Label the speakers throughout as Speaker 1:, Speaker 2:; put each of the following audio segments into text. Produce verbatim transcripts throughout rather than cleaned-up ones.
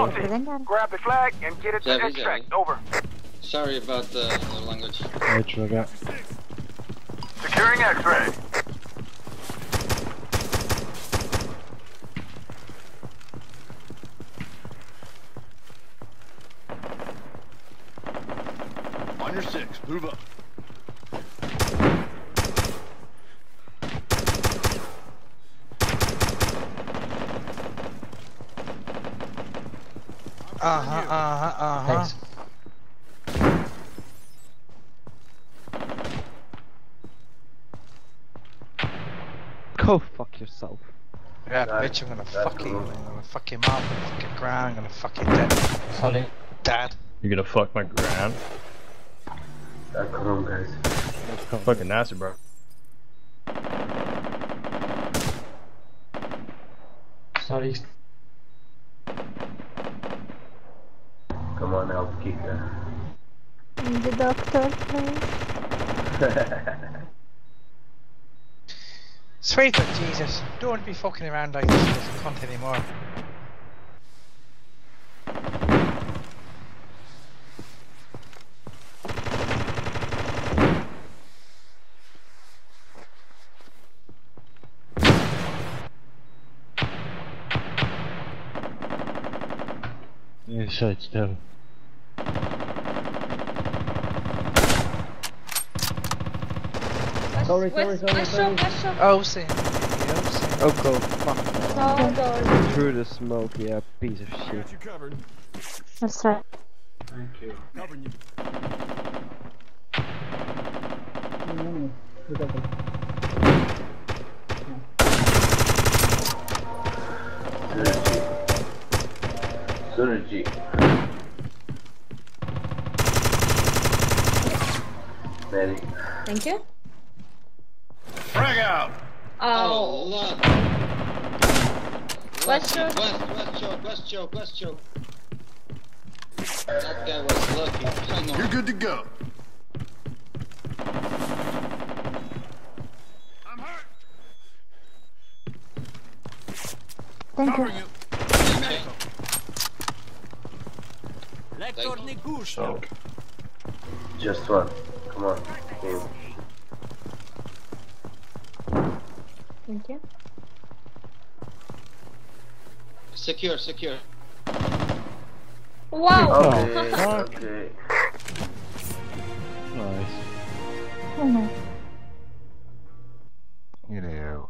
Speaker 1: All teams, grab the flag and get it to
Speaker 2: Javi,
Speaker 1: extract.
Speaker 2: Javi.
Speaker 1: Over.
Speaker 2: Sorry about the, the language.
Speaker 3: Right, raga.
Speaker 1: Securing X-ray.
Speaker 4: On your six, move up.
Speaker 5: Uh-huh, uh-huh, uh-huh.
Speaker 3: Thanks. Go fuck yourself.
Speaker 5: Yeah, bitch, I'm gonna fuck you. I'm gonna fuck your mom, I'm gonna fuck your gran, I'm gonna fuck your dad.
Speaker 6: Sorry.
Speaker 5: Dad.
Speaker 3: You're gonna fuck my gran?
Speaker 7: Uh, come on, guys.
Speaker 3: That's fucking nasty, bro.
Speaker 6: Sorry.
Speaker 7: Come on, I'll kick her.
Speaker 8: The doctor, please.
Speaker 5: Sweetheart, Jesus. Don't want to be fucking around like this with cunt anymore.
Speaker 3: Yeah, shit, still.
Speaker 6: Sorry, sorry, sorry, sorry.
Speaker 5: Oh, see.
Speaker 3: Oh, go fuck.
Speaker 8: No, no.
Speaker 3: Through the smoke, yeah, piece of shit.
Speaker 4: Got you covered.
Speaker 8: That's right.
Speaker 7: Thank you.
Speaker 4: Covering you.
Speaker 7: Synergy. Synergy. Ready.
Speaker 9: Thank you.
Speaker 4: Frag out!
Speaker 9: Oh.
Speaker 2: Lord.
Speaker 9: West
Speaker 2: West,
Speaker 9: choke.
Speaker 2: west, west choke, west choke, west choke. That guy was lucky. Hang on.
Speaker 4: You're good to go. I'm hurt.
Speaker 8: Thank you.
Speaker 4: Covering you.
Speaker 7: So, just one. Come on. Team.
Speaker 9: Thank you.
Speaker 2: Secure, secure.
Speaker 9: Wow.
Speaker 7: Okay, okay.
Speaker 3: Nice.
Speaker 8: Oh no.
Speaker 3: You know.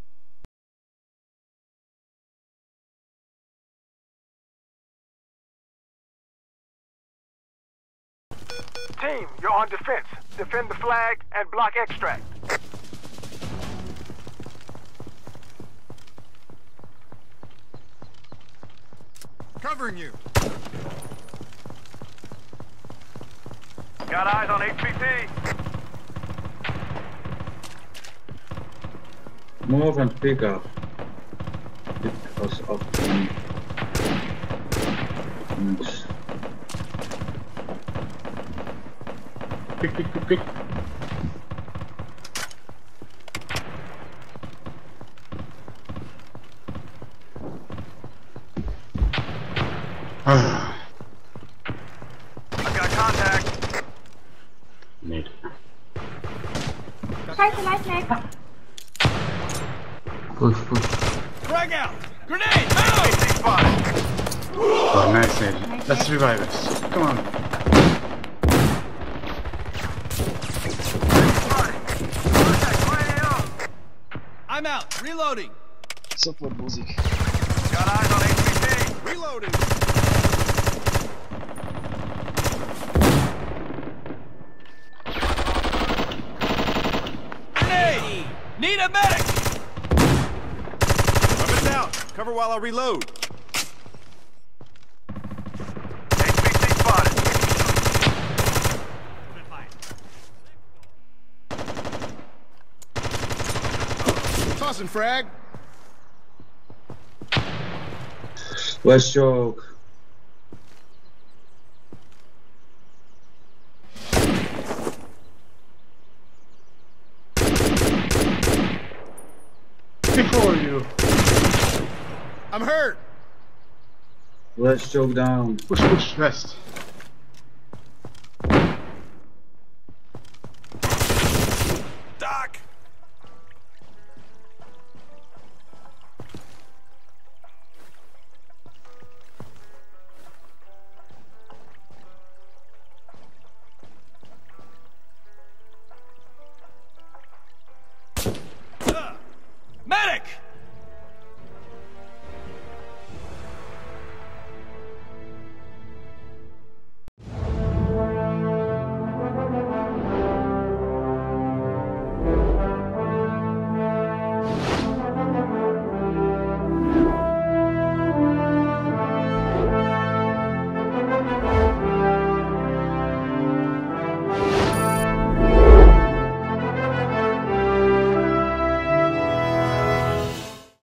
Speaker 1: Team, you're on defense. Defend the flag and block extract.
Speaker 4: Covering you.
Speaker 1: Got eyes on H P T.
Speaker 7: Move and pick up. Because of the... Pick, pick, pick, pick.
Speaker 1: I've got contact.
Speaker 7: Mid.
Speaker 8: Try to light neck.
Speaker 7: Push, push.
Speaker 4: Frag out! Grenade! Out!
Speaker 1: H P spotted.
Speaker 7: Oh, nice, Nate. Let's revive us. Come on.
Speaker 4: I'm out. Reloading.
Speaker 5: Super music.
Speaker 1: Got eyes on H P T.
Speaker 4: Reloading. Grenade! Need a medic! Weapons out. Cover while I reload.
Speaker 1: H P T spotted.
Speaker 4: Tossing frag.
Speaker 7: West choke. Before you.
Speaker 4: I'm hurt.
Speaker 7: Let's choke down.
Speaker 1: Push, push, rest.